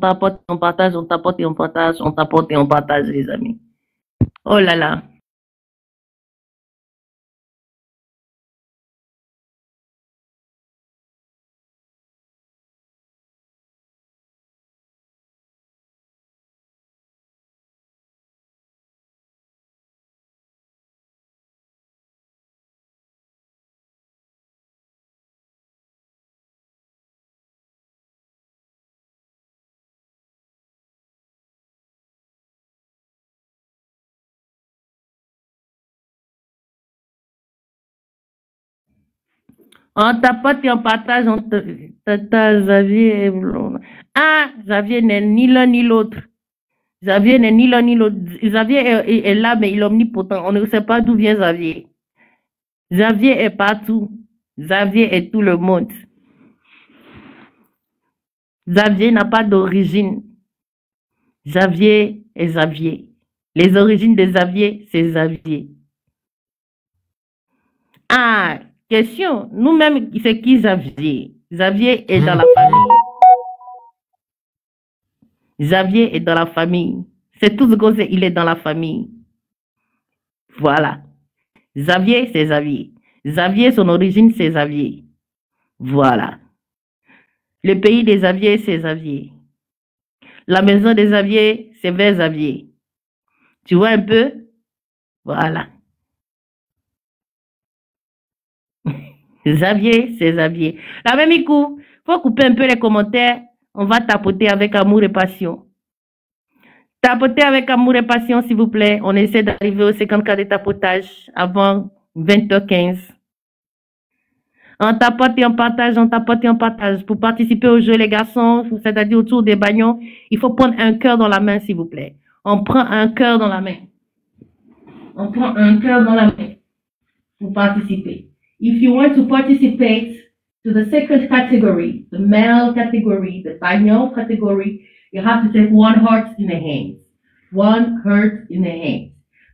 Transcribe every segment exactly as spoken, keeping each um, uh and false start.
tapote, on partage, on tapote et on partage, on tapote et on partage, les amis. Oh là là. On tapote et on partage, on tata Xavier. Ah, Xavier n'est ni l'un ni l'autre. Xavier n'est ni l'un ni l'autre. Xavier est, est, est là, mais il est omnipotent. On ne sait pas d'où vient Xavier. Xavier est partout. Xavier est tout le monde. Xavier n'a pas d'origine. Xavier est Xavier. Les origines de Xavier, c'est Xavier. Ah, question. Nous-mêmes, c'est qui Xavier? Xavier est dans la famille. Xavier est dans la famille. C'est tout ce qu'on sait, il est dans la famille. Voilà. Xavier, c'est Xavier. Xavier, son origine, c'est Xavier. Voilà. Le pays des Xavier, c'est Xavier. La maison des Xavier, c'est vers Xavier. Tu vois un peu? Voilà. Xavier, c'est Xavier. La même coup, faut couper un peu les commentaires. On va tapoter avec amour et passion. Tapotez avec amour et passion, s'il vous plaît. On essaie d'arriver aux cinquante cas de tapotage avant vingt heures quinze. On tapote et on partage, on tapote et on partage. Pour participer au jeu, les garçons, c'est-à-dire autour des bagnons, il faut prendre un cœur dans la main, s'il vous plaît. On prend un cœur dans la main. On prend un cœur dans la main pour participer. If you want to participate to the second category, the male category, the bagnon category, you have to take one heart in the hand. One heart in the hand.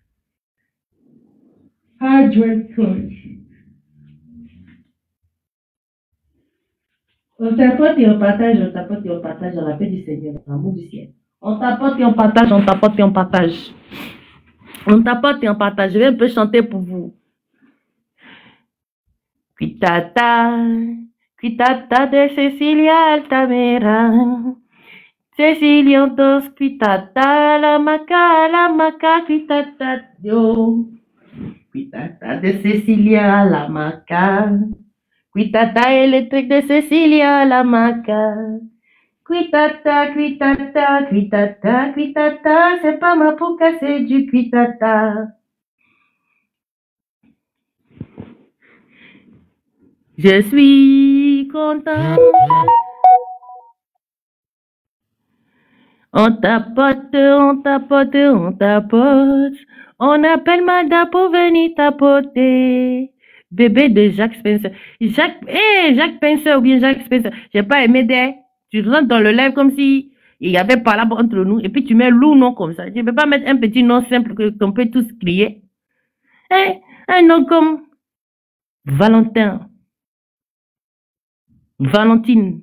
Hundred coins. On tapote et on partage, on tapote et on partage dans la paix du Seigneur, dans l'amour du ciel. On tapote et on partage, on tapote et on partage. On tapote et on partage. Je vais un peu chanter pour vous. Cuitata, cuitata de Cecilia Altamira. Cecilia dos cuitata, la maca, la maca, cuitata, yo. Cuitata de Cecilia, la maca. Cuitata électrique de Cecilia, la maca. Cuitata, cuitata, cuitata, cuitata, c'est pas ma pouca, c'est du cuitata. Je suis content. On tapote, on tapote, on tapote. On appelle madame pour venir tapoter. Bébé de Jacques Spencer. Jacques, eh, Jacques Spencer ou bien Jacques Spencer. J'ai pas aimé des. Tu rentres dans le live comme si il y avait pas là entre nous. Et puis tu mets loup nom comme ça. Tu ne peux pas mettre un petit nom simple qu'on peut tous crier. Eh, un nom comme Valentin. Valentine.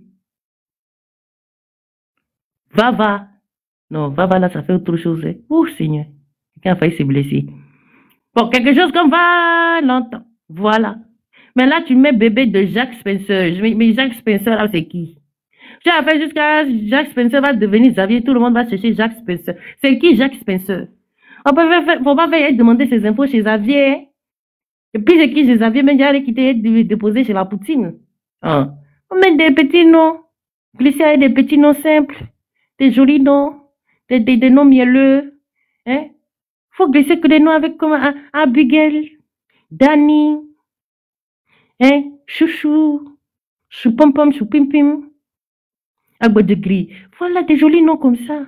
Vava. Non, Vava là, ça fait autre chose. Oh Seigneur. Quelqu'un a failli se blesser. Bon, quelque chose comme Valentin. Voilà. Mais là, tu mets bébé de Jacques Spencer. Mais Jacques Spencer, là, c'est qui? Tu as fait jusqu'à Jacques Spencer va devenir Xavier. Tout le monde va chercher Jacques Spencer. C'est qui Jacques Spencer? On peut faire, faut pas faire demander ses infos chez Xavier. Et puis, c'est qui chez Xavier? Même j'ai quitté déposer chez la poutine. Ah. On met des petits noms. Glisser avec des petits noms simples. Des jolis noms. Des, des, des noms mielleux. Hein? Faut glisser que des noms avec comme Abigail, Danny, hein? Chouchou, Choupompom, Choupimpim, Agua de gris. Voilà des jolis noms comme ça.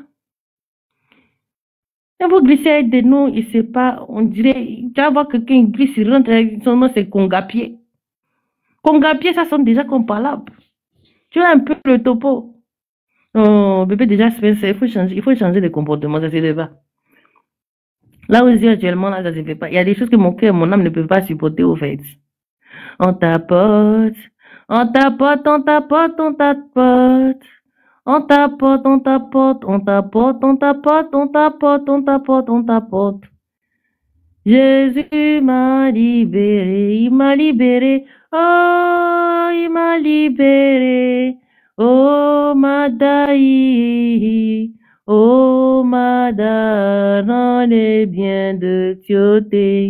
Et vous glissez avec des noms, il sait pas, on dirait, tu vas voir quelqu'un glisse, il rentre avec son nom, c'est Congapier. Congapier, ça sonne déjà comme palabre. Tu as un peu le topo. Oh, bébé, déjà, il faut changer, il faut changer de comportement, ça se fait pas. Là où je suis actuellement, là, ça se fait pas. Il y a des choses que mon cœur, mon âme ne peut pas supporter, au fait. On tapote, on tapote, on tapote, on tapote. On tapote, on tapote, on tapote, on tapote, on tapote, on tapote, on tapote. Jésus m'a libéré, il m'a libéré, oh, il m'a libéré, oh, Madaï, oh, Mada, dans les biens de Tioté.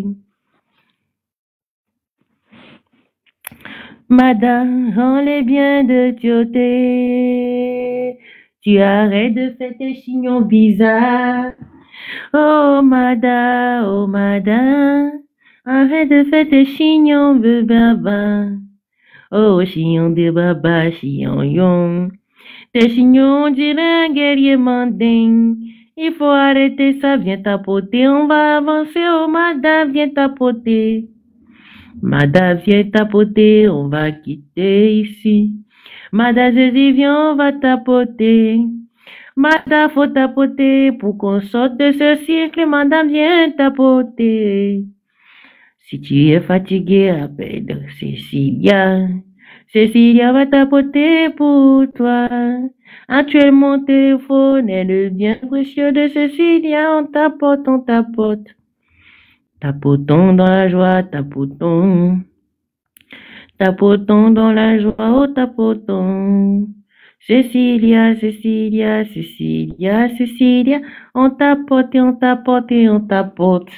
Mada, dans les biens de Tioté, tu arrêtes de faire tes chignons bizarres. Oh Mada, oh Mada, arrête de faire tes chignons de baba. Oh chignon de baba, chignon yon. Tes chignons diraient un guerrier manding. Il faut arrêter ça, viens tapoter, on va avancer. Oh Mada, viens tapoter. Mada, viens tapoter, on va quitter ici. Mada, je dis viens, on va tapoter. Mada, faut tapoter pour qu'on sorte de ce cycle. Madame, viens tapoter. Si tu es fatigué, appelle Cécilia. Cécilia va tapoter pour toi. Actuellement, mon téléphone est le bien précieux de Cécilia. On tapote, on tapote. Tapotons dans la joie, tapotons. Tapotons dans la joie, oh tapotons. Cécilia, Cécilia, Cécilia, Cécilia, on tapote et on tapote et on tapote.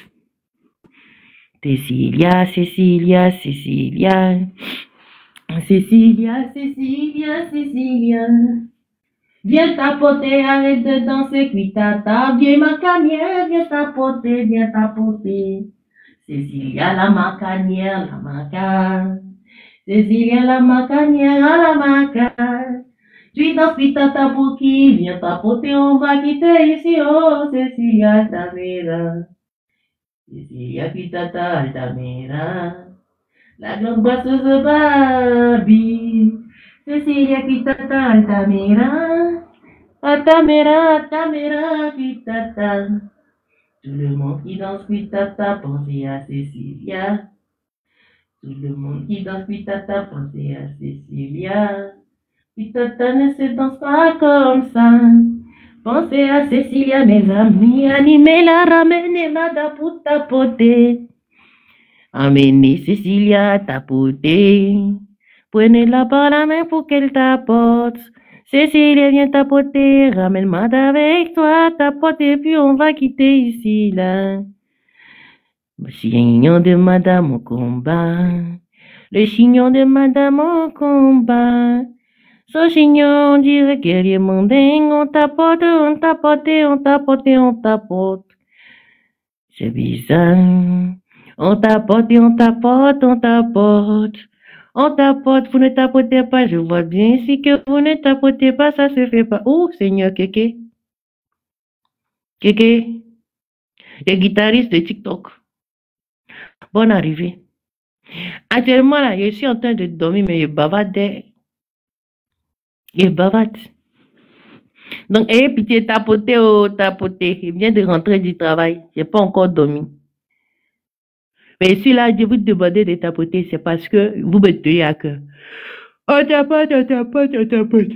Cécilia, Cécilia, Cécilia, Cécilia, Cécilia, Cécilia. Viens tapoter, arrête de danser, cuit tata, viens macanière, viens tapoter, viens tapoter. Cécilia, la macanière, la maca. Cécilia, la macanière, la maca. Tu danses cuit tata pour qui, viens tapoter, on va quitter ici, oh, Cécilia, Altamira. Cécilia, cuit tata, Altamira. La grande boisseuse Barbie. Cécilia, cuit tata, Altamira. Altamira, Altamira, cuit tata. Tout le monde qui danse cuit tata, pensez à Cécilia. Tout le monde qui danse cuit tata, pensez à Cécilia. Cuit tata ne se danse pas comme ça. Pensez à Cécilia, mes amis. Animez-la, ramenez-la pour tapoter. Amenez Cécilia tapoter. Prenez-la par la main pour qu'elle tapote. Cécilia, viens tapoter. Ramène-moi avec toi, tapoter, puis on va quitter ici, là. Le chignon de madame au combat. Le chignon de madame au combat. Ce chignon dirait guerrier manding. On tapote, on tapote, on tapote, on tapote. C'est bizarre. On tapote, on tapote, on tapote. On tapote, vous ne tapotez pas, je vois bien ici que vous ne tapotez pas, ça se fait pas. Oh, Seigneur Kéké. Kéké. Les guitaristes de TikTok. Bonne arrivée. Actuellement, là, je suis en train de dormir, mais je bavarde. Je bavarde. Donc, ayez pitié, tapotez, oh, tapotez. Je viens de rentrer du travail. Je n'ai pas encore dormi. Mais si là, je vous demandais de tapoter, c'est parce que vous me tenez à cœur. On tapote, on tapote, on tapote.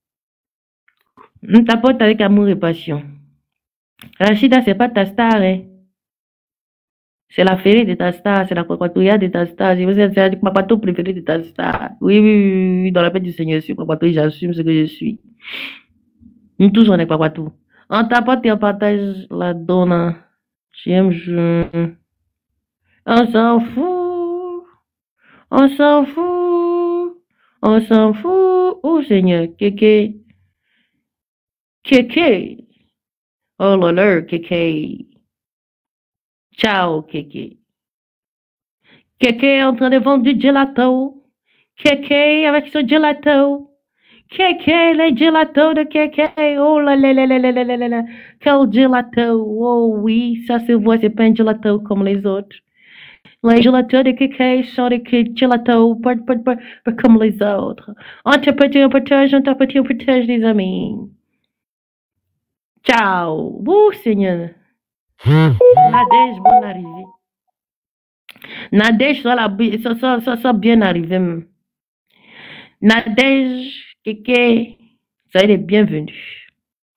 On tapote avec amour et passion. Rachida, c'est pas ta star, hein. C'est la férée de ta star, c'est la Kwakwatou de ta star. C'est le Kwakwatou préféré de ta star. Oui, oui, oui, oui, dans la paix du Seigneur, je suis Kwakwatou, j'assume ce que je suis. Nous tous, on est Kwakwatou. On tapote et on partage la donne. J'aime, je... On s'en fout. On s'en fout. On s'en fout. Oh Seigneur, Kéké. Kéké. Oh là là, Kéké. Ciao, Kéké. Kéké est en train de vendre du gelato. Kéké avec son gelato. Kéké, les gelato de Kéké. Oh là là là là là là là là. Quel gelato. Oh oui, ça se voit, c'est pas un gelato comme les autres. Les gelatos de Kéké sont des gelatos, pas, pas, pas, pas comme les autres. On tapote, on partage, on tapote, on partage, les amis. Ciao. Ouh, Seigneur. Nadège, bonne arrivée. Nadège, ça, ça, ça, ça, ça bien arrivé. Nadège, Kéké, Soyez les bienvenus.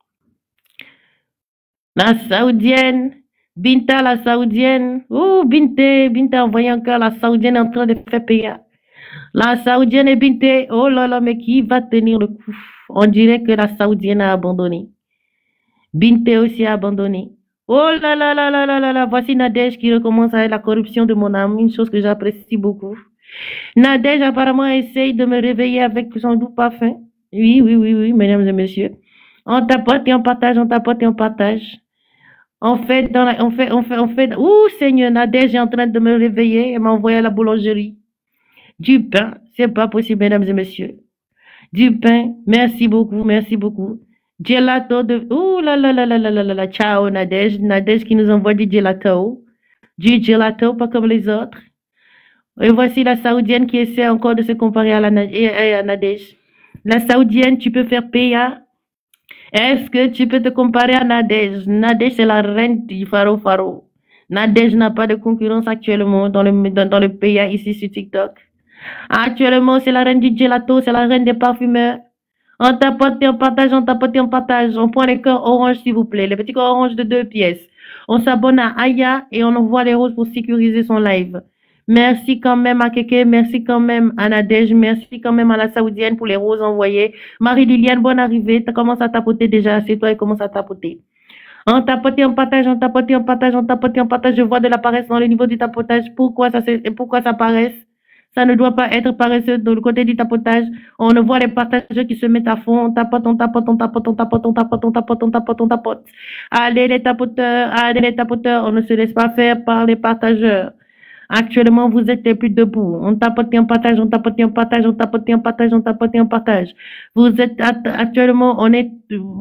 La Saoudienne, Binta la Saoudienne. Oh, Binte, Binta envoyé encore la Saoudienne en train de faire payer. La Saoudienne et Binte, oh là là, mais qui va tenir le coup? On dirait que la Saoudienne a abandonné. Binte aussi a abandonné. Oh là là là là là là là, voici Nadège qui recommence avec la corruption de mon âme, une chose que j'apprécie beaucoup. Nadège apparemment essaye de me réveiller avec son doux parfum. Oui, oui, oui, oui, mesdames et messieurs. On tapote et on partage, on tapote et on partage. On fait dans la, on fait, on fait, on fait, ouh, Seigneur, Nadège est en train de me réveiller et m'a envoyé à la boulangerie. Du pain, c'est pas possible, mesdames et messieurs. Du pain, merci beaucoup, merci beaucoup. Gelato de, ouh là là là là là là là là, ciao Nadège, Nadège qui nous envoie du gelato. Du gelato, pas comme les autres. Et voici la Saoudienne qui essaie encore de se comparer à la à Nadège. La Saoudienne, tu peux faire Péa. Est-ce que tu peux te comparer à Nadège? Nadège, c'est la reine du Faro Faro. Nadège n'a pas de concurrence actuellement dans le, dans, dans le Péa ici sur TikTok. Actuellement, c'est la reine du gelato, c'est la reine des parfumeurs. On tapote et on partage, on tapote et on partage. On prend les cœurs orange, s'il vous plaît. Les petits cœurs orange de deux pièces. On s'abonne à Aya et on envoie les roses pour sécuriser son live. Merci quand même à Keke, merci quand même à Nadège, merci quand même à la Saoudienne pour les roses envoyées. Marie-Liliane, bonne arrivée. Tu commences à tapoter déjà, c'est toi qui commence à tapoter. On tapote et on partage, on tapote et on partage, on tapote et on partage. Je vois de la paresse dans le niveau du tapotage. Pourquoi ça, pourquoi ça paresse? Ça ne doit pas être paresseux de le côté du tapotage. On ne voit les partageurs qui se mettent à fond. On tapote, on tapote, on tapote, on tapote, on tapote, on tapote, on tapote, on tapote. Allez les tapoteurs, allez les tapoteurs. On ne se laisse pas faire par les partageurs. Actuellement, vous êtes les plus debout. On tapote et on partage, on tapote et on partage, on tapote et on partage, on tapote et on partage. Vous êtes actuellement, on est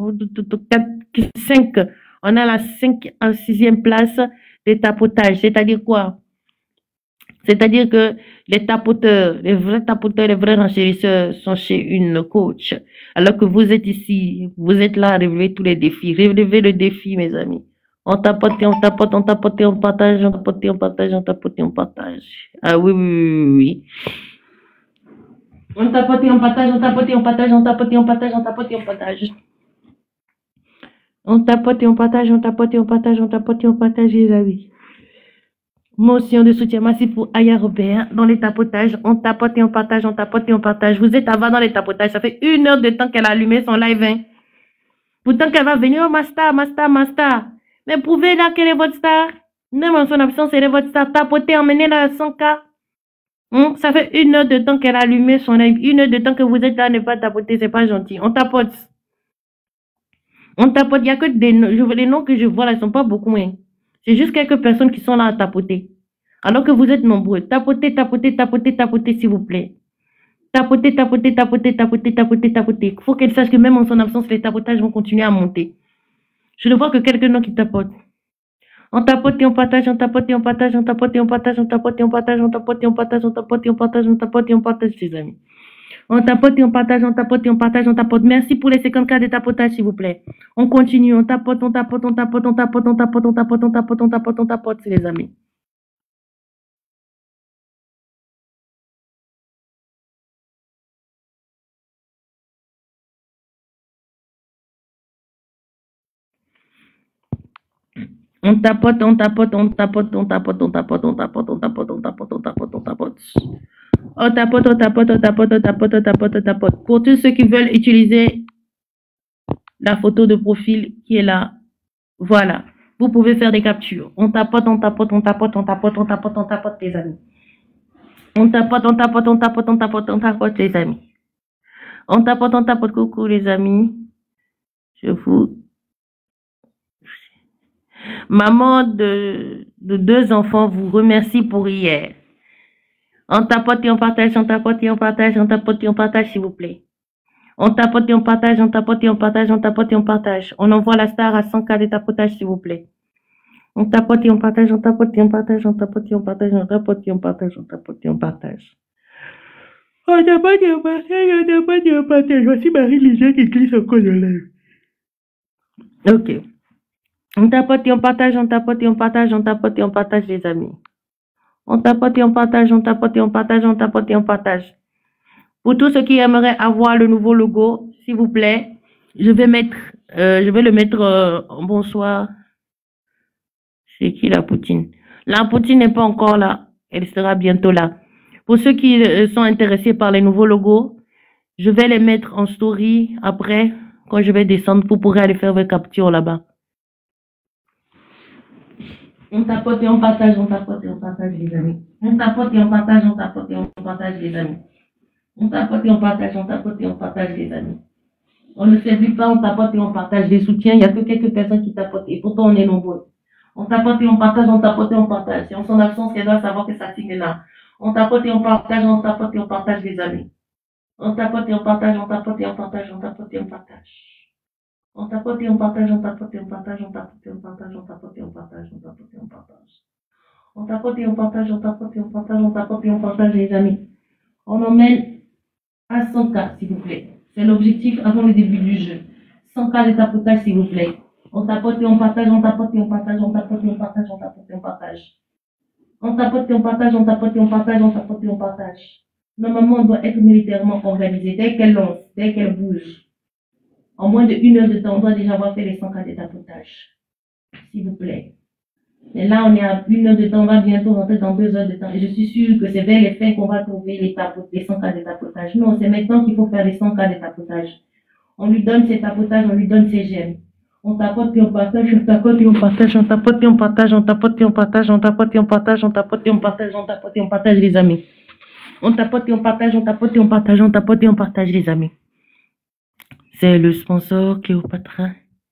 cinq. On a la cinq en sixième place des tapotages. C'est-à-dire quoi? C'est-à-dire que les tapoteurs, les vrais tapoteurs, les vrais renchérisseurs sont chez une coach. Alors que vous êtes ici, vous êtes là à relever tous les défis. Relevez le défi, mes amis. On tapote, on tapote, on tapote, on partage, on tapote, on partage, on tapote, on partage. Ah oui, oui, oui, oui. On tapote, on partage, on tapote, on partage, on tapote, on partage, on tapote, on partage. On tapote, on partage, on tapote, on partage, on tapote, on partage, les amis. Motion de soutien massif pour Aya Robert dans les tapotages. On tapote et on partage, on tapote et on partage. Vous êtes avant dans les tapotages. Ça fait une heure de temps qu'elle a allumé son live. Hein. Pourtant qu'elle va venir, oh, ma star, ma star, ma star. Mais prouvez là quelle est votre star. Même en son absence, elle est votre star. Tapotez, emmenez la à cent K. Hum, ça fait une heure de temps qu'elle a allumé son live. Une heure de temps que vous êtes là à ne pas tapoter. C'est pas gentil. On tapote. On tapote. Il n'y a que des noms. Je, les noms que je vois là, ils ne sont pas beaucoup. Hein. C'est juste quelques personnes qui sont là à tapoter. Alors que vous êtes nombreux. Tapotez, tapotez, tapotez, tapotez, s'il vous plaît. Tapotez, tapotez, tapotez, tapotez, tapotez, tapotez. Il faut qu'elle sache que même en son absence, les tapotages vont continuer à monter. Je ne vois que quelques noms qui tapotent. On tapote et on partage, on tapote et on partage, on tapote et on partage, on tapote et on partage, on tapote et on partage, on tapote et on partage, on tapote et on partage, les amis. On tapote et on partage, on tapote et on partage, on tapote. Merci pour les cinquante cas de tapotage, s'il vous plaît. On continue, on tapote, on tapote, on tapote, on tapote, on tapote, on tapote, on tapote, on tapote, on tapote, les amis. On tapote, on tapote, on tapote, on tapote, on tapote, on tapote, on tapote, on tapote, on tapote, on tapote. On tapote, on tapote, on tapote, on tapote, on tapote, on tapote. Pour tous ceux qui veulent utiliser la photo de profil qui est là, voilà. Vous pouvez faire des captures. On tapote, on tapote, on tapote, on tapote, on tapote, on tapote, les amis. On tapote, on tapote, on tapote, on tapote, on tapote, les amis. On tapote, on tapote, coucou, les amis. Je vous... Maman de, de deux enfants vous remercie pour hier. On tapote et on partage, on tapote et on partage, on tapote et on partage, s'il vous plaît. On tapote et on partage, on tapote et on partage, on tapote et on partage. On envoie la star à cent K de tapotage, s'il vous plaît. On tapote et on partage, on tapote et on partage, on tapote et on partage, on tapote et on partage, on tapote et on partage. On tapote et on partage, on tapote et on partage. Voici Marie-Lisa qui glisse encore de l'air. Ok. On tapote et on partage, on tapote et on partage, on tapote et on partage, les amis. On tapote et on partage, on tapote et on partage, on tapote et on partage. Pour tous ceux qui aimeraient avoir le nouveau logo, s'il vous plaît, Je vais mettre, euh, je vais le mettre euh, en bonsoir. C'est qui la Poutine? La Poutine n'est pas encore là. Elle sera bientôt là. Pour ceux qui euh, sont intéressés par les nouveaux logos, je vais les mettre en story après, quand je vais descendre, pour pouvoir aller faire vos captures là-bas. On tapote et on partage, on tapote et on partage, les amis. On tapote et on partage, on tapote et on partage, les amis. On tapote et on partage, on tapote et on partage, les amis. On ne s'oublie pas, on tapote et on partage des soutiens. Il n'y a que quelques personnes qui tapotent et pourtant on est nombreux. On tapote et on partage, on tapote et on partage. C'est en son absence qu'elle doit savoir que ça signe là. On tapote et on partage, on tapote et on partage, les amis. On tapote et on partage, on tapote et on partage, on tapote et on partage. On tapote et on partage, on tapote et on partage, on tapote et on partage, on tapote et on partage, on tapote et on partage. On tapote et on partage, on tapote et on partage, on tapote et on partage, les amis. On emmène à cent K, s'il vous plaît. C'est l'objectif avant le début du jeu. cent K de tapotage, s'il vous plaît. On tapote et on partage, on tapote et on partage, on tapote et on partage, on tapote et on partage. On tapote et on partage, on tapote et on partage, on tapote et on partage. Normalement, on doit être militairement organisé. Dès qu'elle lance, dès qu'elle bouge, en moins d'une heure de temps, on doit déjà avoir fait les cent K de tapotage. S'il vous plaît. Et là, on est à une heure de temps, on va bientôt rentrer dans deux heures de temps. Et je suis sûre que c'est vers les fins qu'on va trouver les, les cent K de tapotage. Non, c'est maintenant qu'il faut faire les cent K de tapotage. On lui donne ses tapotages, on lui donne ses gemmes. On tapote et on partage, on tapote et on partage, on tapote et on partage, on tapote et on partage, on tapote et on partage, on tapote et on partage, on tapote et on partage, les amis. On tapote et on partage, on tapote et on partage, on tapote et on partage, les amis. C'est le sponsor Cléopatra.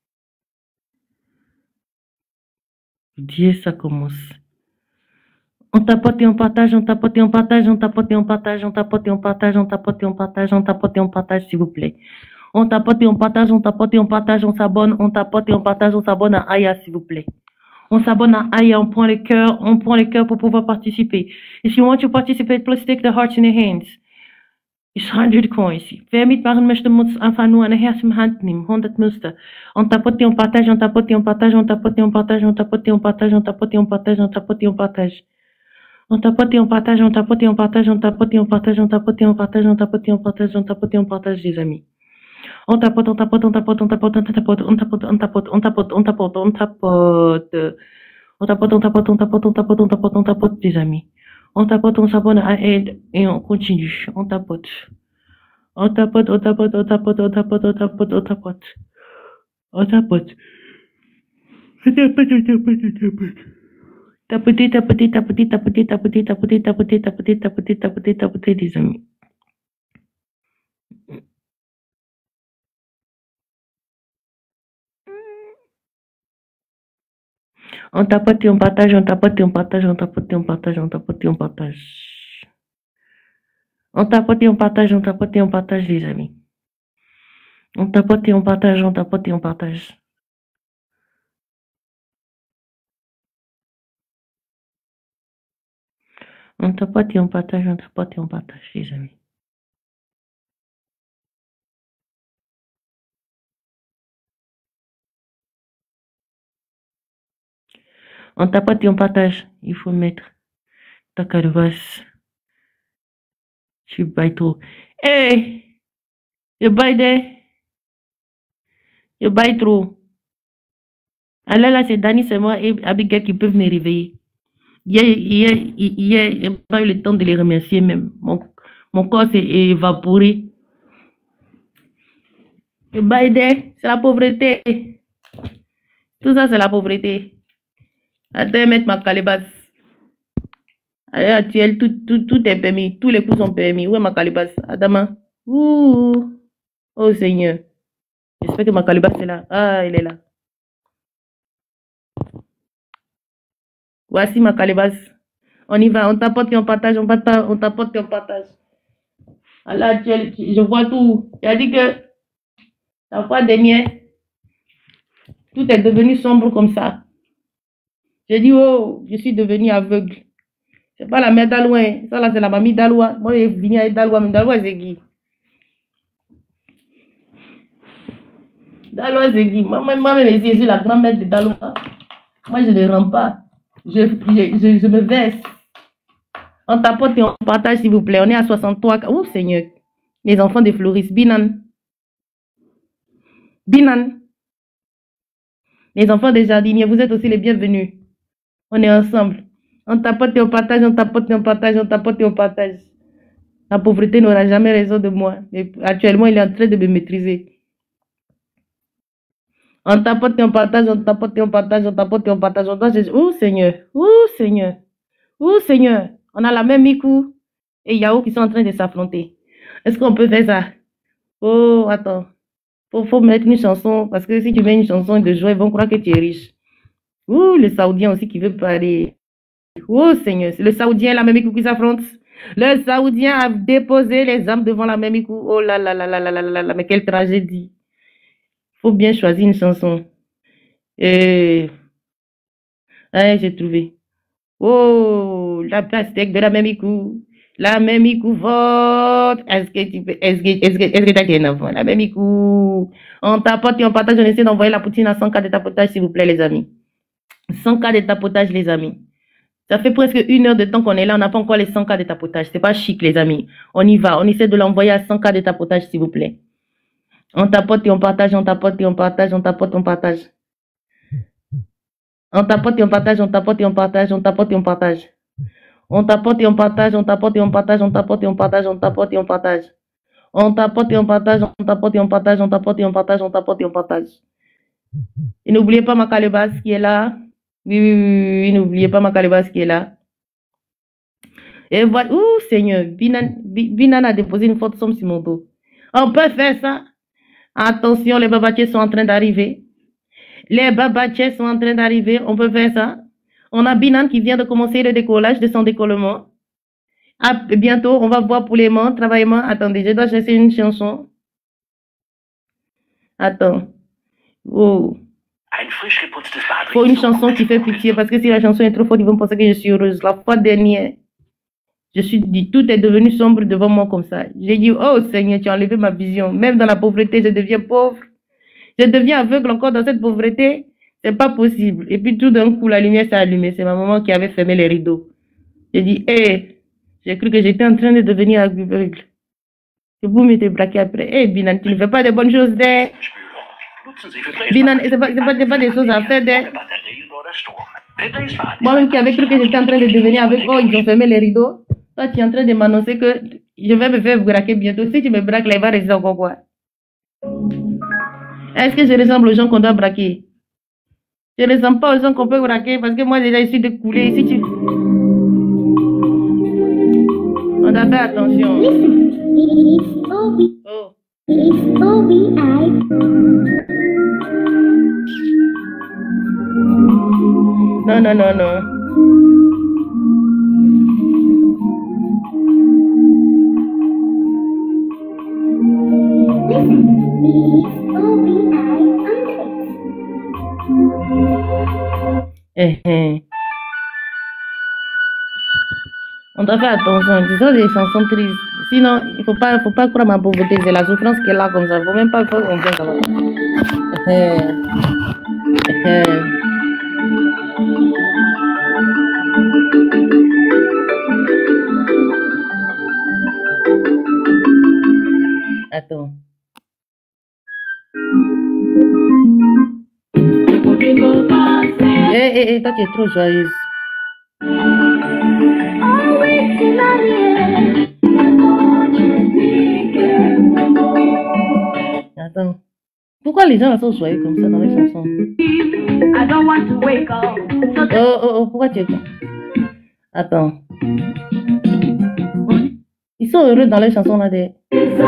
Dieu, ça commence. On tapote et on partage, on tapote et on partage, on tapote et on partage, on tapote et on partage, on tapote et on partage, on tapote et on partage, s'il vous plaît. On tapote et on partage, on tapote et on partage, on s'abonne, on tapote et on partage, on s'abonne à Aya, s'il vous plaît. On s'abonne à Aya, on prend les cœurs, on prend les cœurs pour pouvoir participer. If you want to participate, please take the hearts in your hands. It's one hundred coins. Wer mitmachen möchte, muss einfach nur eine Herz in Hand nehmen. hundert Muster. On tapote et on partage, on tapote et on partage, on tapote et on partage, on tapote et on partage, on tapote et on partage, on tapote et on partage. On tapote et on partage, on tapote et on partage, on tapote et on partage, on tapote et on partage, on tapote et on partage, on tapote et on partage, les amis. On tapote, on tapote, on tapote, on tapote, on tapote, on tapote, on tapote, on tapote, on tapote, on tapote. On tapote, on tapote, on tapote, on tapote, on tapote, on tapote, les amis. On tapote, on s'abonne à aide et on continue. On tapote. On tapote, on tapote, on tapote, on tapote, on tapote, on tapote. On tapote. On tapote, on tapote, on tapote. Tapoter, tapoter, tapoter, tapoter, tapoter, tapoter, tapoter, tapoter, tapoter, tapoter, tapoter, les amis. On tapote et on partage, on tapote et on partage, on tapote et on partage, on tapote et on partage. On tapote et on partage, on tapote et on partage, les amis. On tapote et on partage, on tapote et on partage. On tapote et on partage, on tapote et on partage, les amis. On tapote et on partage. Il faut mettre ta calebasse. Tu bailles trop. Hey! You bailles des. You bailles trop. Alors là, c'est Dani, c'est moi et Abigail qui peuvent me réveiller. Hier, hier, hier, j'ai pas eu le temps de les remercier même. Mon, mon corps s'est évaporé. You bailles des. C'est la pauvreté. Tout ça, c'est la pauvreté. Attends, mettre ma calebasse. Allez, actuel, tout, tout, tout est permis. Tous les coups sont permis. Où est ma calebasse? Adama. Ouh. Oh Seigneur. J'espère que ma calebasse est là. Ah, elle est là. Voici ma calebasse. On y va. On tapote et on partage. On partage. On tapote et on partage. Alors, actuel, je vois tout. Il a dit que la fois dernière, tout est devenu sombre comme ça. J'ai dit, oh, je suis devenu aveugle. C'est pas la mère d'Aloua. Ça là, c'est la mamie d'Aloua. Moi, je viens avec d'Aloua, mais d'Aloua, c'est qui? D'Aloua, c'est qui? Moi, moi-même, je suis la grand-mère de d'Aloua. Moi, je ne rentre pas. Je, je, je, je me verse. On tapote et on partage, s'il vous plaît. On est à soixante-trois. Oh, Seigneur. Les enfants de Floris. Binan. Binan. Les enfants des jardiniers, vous êtes aussi les bienvenus. On est ensemble. On tapote et on partage, on tapote et on partage, on tapote et on partage. La pauvreté n'aura jamais raison de moi. Mais actuellement, il est en train de me maîtriser. On tapote et on partage, on tapote et on partage, on tapote et on partage. On doit... Oh Seigneur, oh Seigneur, oh Seigneur. On a la même Mikou et Yao qui sont en train de s'affronter. Est-ce qu'on peut faire ça? Oh, attends. Faut, faut mettre une chanson, parce que si tu mets une chanson de joie, ils vont croire que tu es riche. Ouh, le Saoudien aussi qui veut parler. Oh Seigneur, c'est le Saoudien et la même qui s'affrontent. Le Saoudien a déposé les armes devant la même écoute. Oh là là là là là là là là, mais quelle tragédie. Faut bien choisir une chanson. Et... Ah, j'ai trouvé. Oh, la pastèque de la même écoute. La même écoute vote. Est-ce que tu peux, est-ce que, est-ce que, est-ce que t'as un enfant? La même écoute. On tapote et on partage, on essaie d'envoyer la poutine à cent cas de tapotage, s'il vous plaît, les amis. cent cas de tapotage, les amis. Ça fait presque une heure de temps qu'on est là, on n'a pas encore les cent cas de tapotage. C'est pas chic, les amis. On y va, on essaie de l'envoyer à cent cas de tapotage, s'il vous plaît. On tapote et on partage, on tapote et on partage, on tapote, on partage. On tapote et on partage, on tapote et on partage, on tapote et on partage. On tapote et on partage, on tapote et on partage, on tapote et on partage, on tapote et on partage. On tapote et on partage, on tapote et on partage, on tapote et on partage, on tapote et on partage. Et n'oubliez pas ma calebasse qui est là. Oui, oui, oui, oui, n'oubliez pas ma calebasse qui est là. Et voilà. Ouh, Seigneur, Binan, Binan a déposé une forte somme sur mon dos. On peut faire ça. Attention, les babatiers sont en train d'arriver. Les babatiers sont en train d'arriver. On peut faire ça. On a Binan qui vient de commencer le décollage de son décollement. À bientôt, on va voir pour les mains, travaillement. Attendez, je dois chercher une chanson. Attends. Oh. Faut une chanson qui fait pitié, parce que si la chanson est trop forte, ils vont penser que je suis heureuse. La fois dernière, je suis dit, tout est devenu sombre devant moi comme ça. J'ai dit, oh Seigneur, tu as enlevé ma vision. Même dans la pauvreté, je deviens pauvre. Je deviens aveugle encore dans cette pauvreté. C'est pas possible. Et puis tout d'un coup, la lumière s'est allumée. C'est ma maman qui avait fermé les rideaux. J'ai dit, hé, hey, j'ai cru que j'étais en train de devenir aveugle. Je vous m'étais braqué après. Hé, hey, Binan, tu ne fais pas de bonnes choses d'air. Binan, c'est pas, pas, pas des choses à faire d'air. Moi-même qui avais cru que j'étais en train de devenir aveugle. Oh, ils ont fermé les rideaux. Toi, tu es en train de m'annoncer que je vais me faire braquer bientôt. Si tu me braques, là, il va rester encore quoi? Est-ce que je ressemble aux gens qu'on doit braquer? Je ne ressemble pas aux gens qu'on peut braquer parce que moi, déjà, je suis de couler. Si tu... On doit faire attention. Oh. Non, non, non, non. Eh, eh. On doit faire attention, ce sont des chansons tristes. Sinon, il ne faut pas, faut pas croire ma pauvreté, c'est la souffrance qui est là comme ça. Il ne faut même pas faire confiance à moi. Eh, eh. Attends. Eh, eh, eh, toi tu es trop joyeuse. Attends. Pourquoi les gens là sont joyeux comme ça dans les chansons? Oh, oh, oh, pourquoi tu es comme... Attends. Ils sont heureux dans les chansons là des...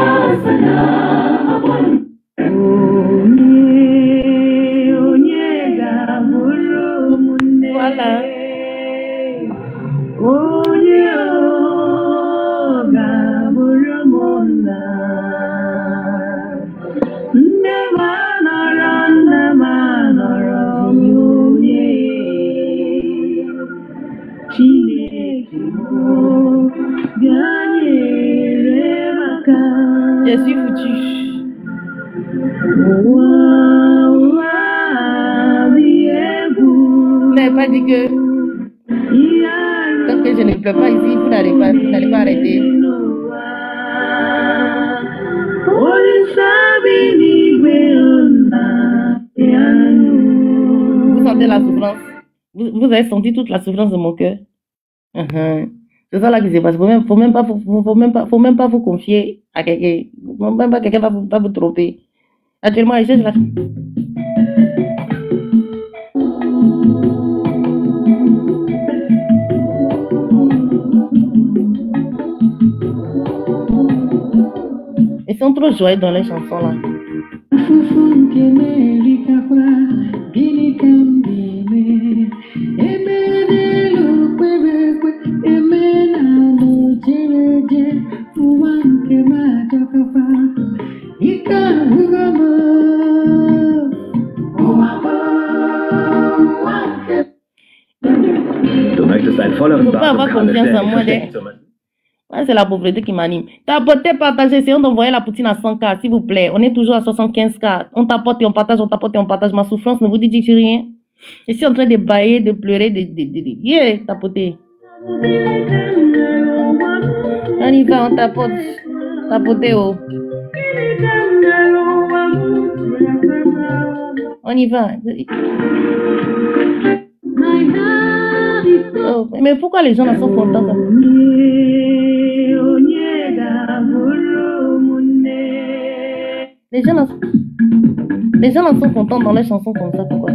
Voilà. Je suis foutu. Vous n'avez pas dit que tant que je ne pleure pas ici, vous n'allez pas, vous n'allez pas arrêter. de la souffrance. Vous, vous avez senti toute la souffrance de mon cœur. Uh-huh. C'est ça là qui se passe. Faut même, faut même pas, faut, faut même pas, faut même pas vous confier à quelqu'un. Faut même pas quelqu'un va vous, va vous tromper. Actuellement, je cherche la... Ils sont trop joyeux dans les chansons là. Du möchtest ein volleres Bad und keine ständig verstecken zu müssen. C'est la pauvreté qui m'anime. Tapotez, partagez, essayons d'envoyer la poutine à cent K, s'il vous plaît. On est toujours à soixante-quinze K. On tapote et on partage, on tapote et on partage. Ma souffrance ne vous dit rien. Je suis en train de bailler, de pleurer, de... de, de, de. Yeah, tapotez. On y va, on tapote. Tapotez, oh. On y va. Oh, mais pourquoi les gens là sont contents comme ça? Les gens là, les gens là sont contents dans les chansons comme ça, pourquoi?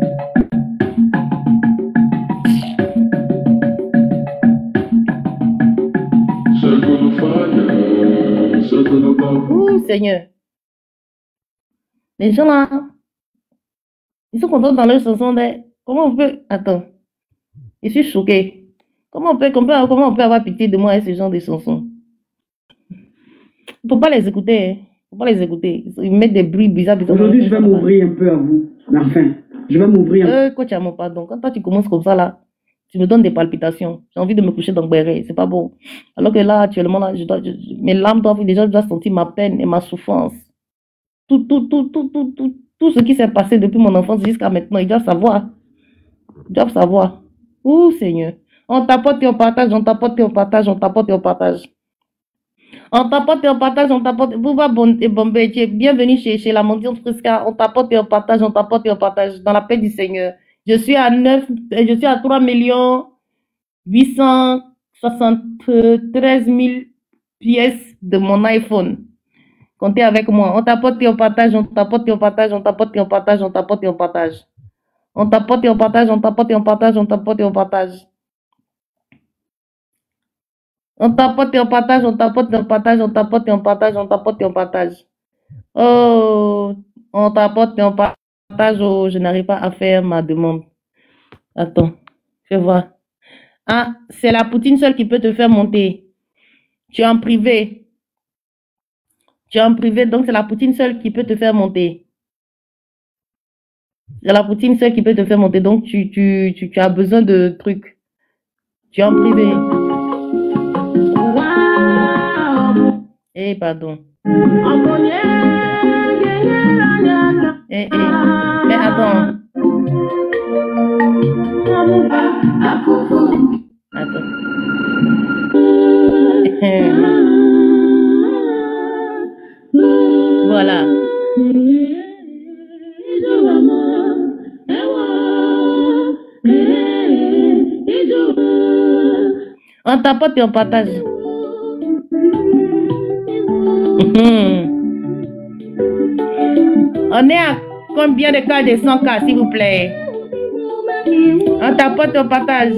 Ouh, Seigneur. Les gens là, ils sont contents dans leurs chansons. De... Comment on peut... Attends. Je suis choquée. Comment on peut, comment, comment on peut avoir pitié de moi avec ce genre de chansons? Il ne faut pas les écouter. Hein. Il ne faut pas les écouter. Ils mettent des bruits bizarres. bizarres Aujourd'hui, je vais m'ouvrir un peu à vous. Mais enfin, je vais m'ouvrir. Euh, coach, mon pardon. Quand toi, tu commences comme ça, là, tu me donnes des palpitations. J'ai envie de me coucher dans le béret. C'est pas bon. Alors que là, actuellement, là, je dois, je, mes larmes doivent, déjà, je dois sentir ma peine et ma souffrance. Tout, tout, tout, tout, tout, tout, tout ce qui s'est passé depuis mon enfance jusqu'à maintenant, ils doivent savoir. Ils doivent savoir. Ouh, Seigneur. On tapote et on partage, on tapote et on partage, on tapote et on partage. On tapote et on partage, on tapote. Vous va bon et Bombay, bienvenue chez, chez la mendiante Frisca. On tapote et on partage, on tapote et on partage dans la paix du Seigneur. Je suis à neuf, je suis à trois millions huit cent soixante-treize mille pièces de mon iPhone. Comptez avec moi. On tapote et on partage, on tapote et on partage, on tapote et on partage, on tapote et on partage. On tapote et on partage, on tapote et on partage, on tapote et on partage. On tapote et on partage, on tapote et on partage, on tapote et on partage, on tapote et on partage. Oh, on tapote et on partage, oh, je n'arrive pas à faire ma demande. Attends, je vais voir. Ah, c'est la poutine seule qui peut te faire monter. Tu es en privé. Tu es en privé, donc c'est la poutine seule qui peut te faire monter. C'est la poutine seule qui peut te faire monter. Donc, tu, tu, tu, tu as besoin de trucs. Tu es en privé. Eh, pardon. Eh, eh. Mais attends. Attends. Voilà. On tapote et on partage. On est à combien de cas de cent K, s'il vous plaît? On tapote et on partage.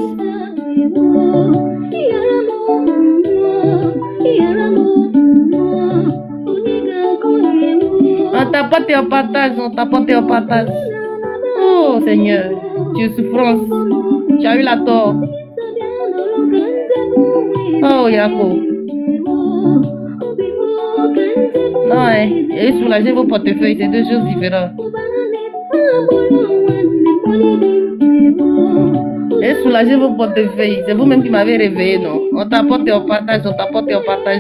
On tapote et on partage, on tapote et on partage. Oh Seigneur, tu es souffrance. Tu as eu la tort. Oh Yako. Non, hein, et soulager vos portefeuilles, c'est deux choses différentes. Et soulager vos portefeuilles, c'est vous-même qui m'avez réveillé, non? On tapote et on partage, on tapote et on partage.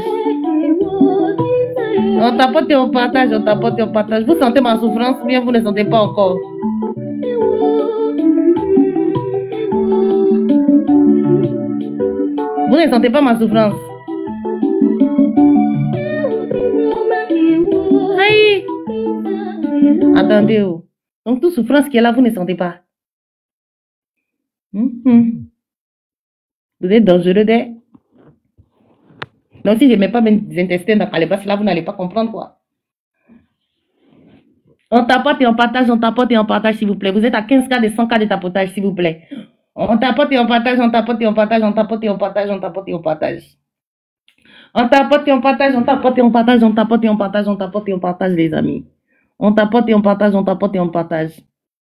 On tapote et on partage, on tapote et on partage. Vous sentez ma souffrance, bien vous ne sentez pas encore. Vous ne sentez pas ma souffrance. Aïe. Attendez. Oh. Donc toute souffrance qui est là, vous ne sentez pas. Mm-hmm. Vous êtes dangereux, des. Donc, si je ne mets pas mes intestins dans calebasse, là, vous n'allez pas comprendre quoi. On tapote et on partage, on tapote et on partage, s'il vous plaît. Vous êtes à quinze cas de cent cas de tapotage, s'il vous plaît. On tapote et on partage, on tapote et on partage, on tapote et on partage, on tapote et on partage. On tapote et on partage, on tapote et on partage, on tapote et on partage, on tapote et on partage, les amis. On tapote et on partage, on tapote et on partage.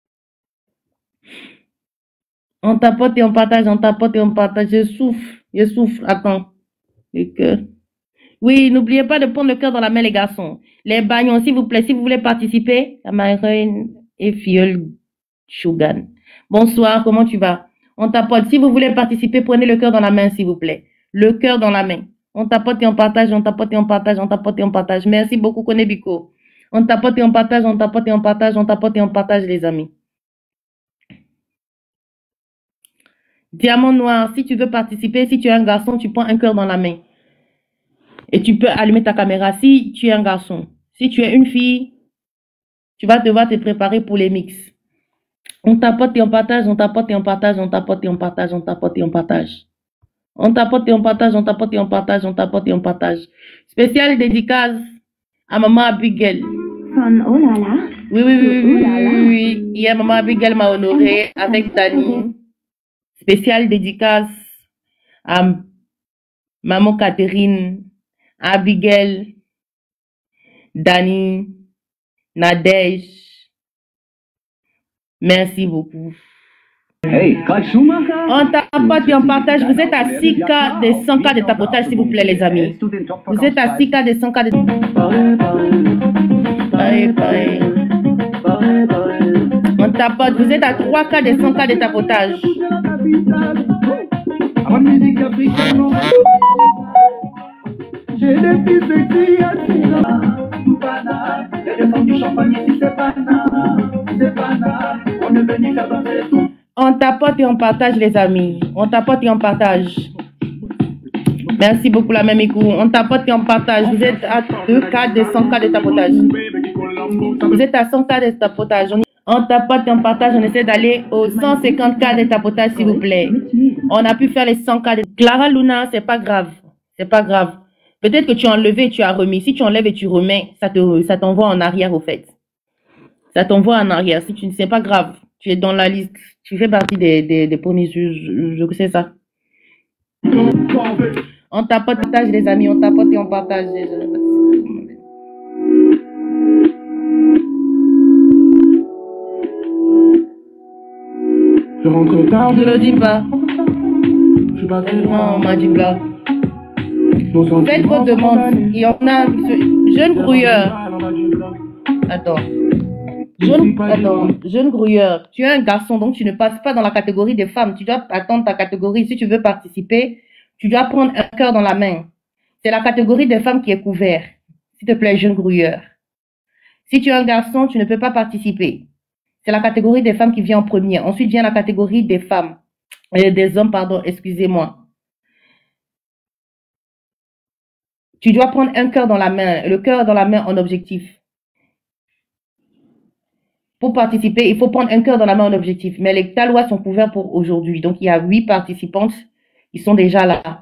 On tapote et on partage, on tapote et on partage. Je souffle, je souffle. Attends. Le cœur. Oui, n'oubliez pas de prendre le cœur dans la main, les garçons. Les bagnons, s'il vous plaît, si vous voulez participer. La marraine et Fiole Chougan. Bonsoir, comment tu vas? On tapote. Si vous voulez participer, prenez le cœur dans la main, s'il vous plaît. Le cœur dans la main. On tapote et on partage, on tapote et on partage, on tapote et on partage. Merci beaucoup, Konebiko. On tapote et on partage, on tapote et on partage, on tapote et on partage, les amis. Diamant noir, si tu veux participer, si tu es un garçon, tu prends un cœur dans la main. Et tu peux allumer ta caméra si tu es un garçon. Si tu es une fille, tu vas devoir te préparer pour les mix. On tapote et on partage, on tapote et on partage, on tapote et on partage, on tapote et on partage. On tapote et on partage, on tapote et on partage, on tapote et on partage. Spécial dédicace à maman Abigail. Oh là là. Oui, oui, oui, oui, oui, oui. Hier, maman Abigail m'a honoré avec Dani. Spécial dédicace à maman Catherine, Abigail, Dani, Nadège. Merci beaucoup. Hey, on tapote et on partage. Vous êtes à six cas de cent cas de tapotage, s'il vous plaît, les amis. Vous êtes à six cas de cent cas de... Bye, bye. On tapote. Vous êtes à trois cas de cent cas de tapotage. J'ai des petits sexy à on tapote et on partage, les amis. On tapote et on partage. Merci beaucoup, la même écoute. On tapote et on partage. Vous êtes à deux cas de cent cas de tapotage. Vous êtes à cent cas de tapotage. On, on tapote et on partage. On essaie d'aller aux cent cinquante cas de tapotage, s'il vous plaît. On a pu faire les cent cas de... Clara Luna, c'est pas grave. C'est pas grave. Peut-être que tu as enlevé et tu as remis. Si tu enlèves et tu remets, ça te, ça t'envoie en arrière, au fait. Ça t'envoie en arrière. Si tu ne sais pas grave, tu es dans la liste. Tu fais partie des, des, des premiers, je, je sais ça. On tapote, partage, les amis. On tapote et on partage. Je rentre tard. Je le dis pas. Je suis pas très loin. On m'a dit là. Faites vos demandes. Et on a ce jeune grouilleur. Attends. Jeune, attends, jeune grouilleur. Tu es un garçon, donc tu ne passes pas dans la catégorie des femmes. Tu dois attendre ta catégorie. Si tu veux participer, tu dois prendre un cœur dans la main. C'est la catégorie des femmes qui est couverte. S'il te plaît, jeune grouilleur. Si tu es un garçon, tu ne peux pas participer. C'est la catégorie des femmes qui vient en premier. Ensuite vient la catégorie des femmes. Euh, des hommes, pardon, excusez-moi. Tu dois prendre un cœur dans la main, le cœur dans la main en objectif. Pour participer, il faut prendre un cœur dans la main en objectif. Mais les talois sont couverts pour aujourd'hui. Donc, il y a huit participantes qui sont déjà là.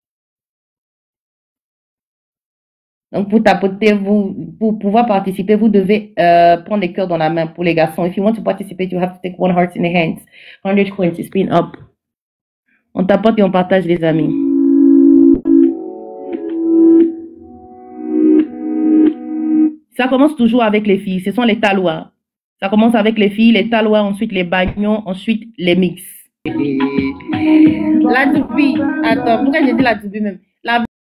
Donc, pour tapoter, vous, pour pouvoir participer, vous devez euh, prendre les cœurs dans la main pour les garçons. If you want to participate, you have to take one heart in the hands. one hundred coins, spin up. On tapote et on partage, les amis. Ça commence toujours avec les filles. Ce sont les talois. Ça commence avec les filles, les talois, ensuite les bagnons, ensuite les mix. La Dubi. Attends, pourquoi j'ai dit la Dubi même?